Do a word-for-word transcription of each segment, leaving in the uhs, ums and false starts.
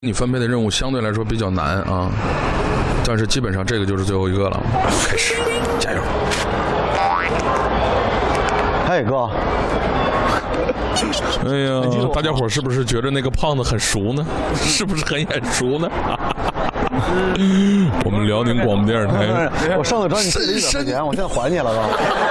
你分配的任务相对来说比较难啊，但是基本上这个就是最后一个了。开始，加油！ 嘿，哥。 哎呀，大家伙是不是觉得那个胖子很熟呢？是不是很眼熟呢？我们辽宁广播电视台， 我上次找你借了一百块钱，我现在还你了，哥。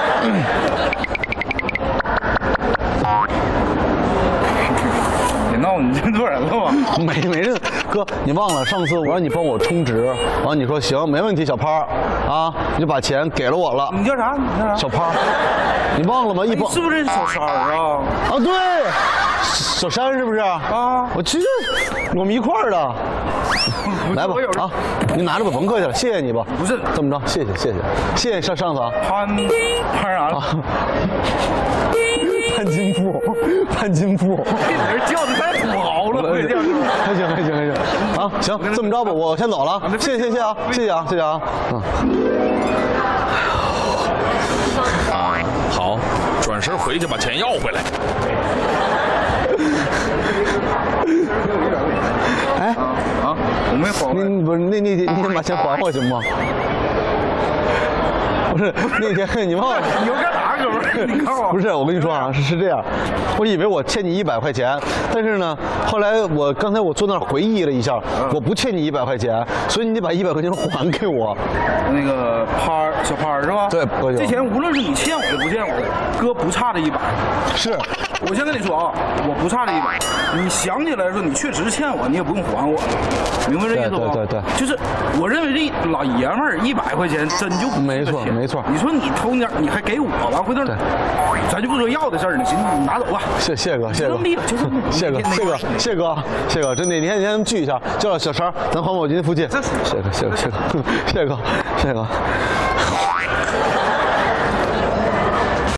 别闹，你认错人了吧？ 没没认，哥，你忘了上次我让你帮我充值，完了你说行，没问题，小胖啊，你就把钱给了我了。 你叫啥？你叫啥？ 小胖，你忘了吗？一帮是不是小三儿啊？ 啊，对，小山是不是？啊，我去，我们一块儿的。来吧，啊，你拿着吧，甭客气了，谢谢你吧。 不是， 这么着，谢谢谢谢，谢谢上上次啊。 攀攀啥了？ 潘金富，潘金富， 这人叫的太土豪了，这叫还行还行还行，啊，行，这么着吧，我先走了，谢谢谢谢啊，谢谢啊，谢谢啊，嗯。 好，转身回去把钱要回来。 哎， 啊，我没还。 你不是那那天那天把钱还我行吗？不是那天你忘了？ 你要干啥，哥们儿？你看我。 不是，我跟你说啊，是是这样，我以为我欠你一百块钱，但是呢，后来我刚才我坐那儿回忆了一下，我不欠你一百块钱，所以你得把一百块钱还给我。 那个潘儿，小潘儿是吧？ 对， 这钱无论是你欠我的不欠我的，哥不差这一百。 是， 我先跟你说啊，我不差这一百。你想起来说你确实欠我，你也不用还我，明白这意思不？ 对对对， 就是我认为这老爷们儿一百块钱真就不没错没错。 你说你偷点你还给我，完回头咱就不说要的事儿了，行，你拿走吧。 谢谢哥，谢哥， 就这么地， 谢哥，谢哥，谢哥，谢哥，这哪天哪天聚一下，叫小陈，咱还我今天附近。谢哥，谢哥，谢哥，谢哥，谢哥。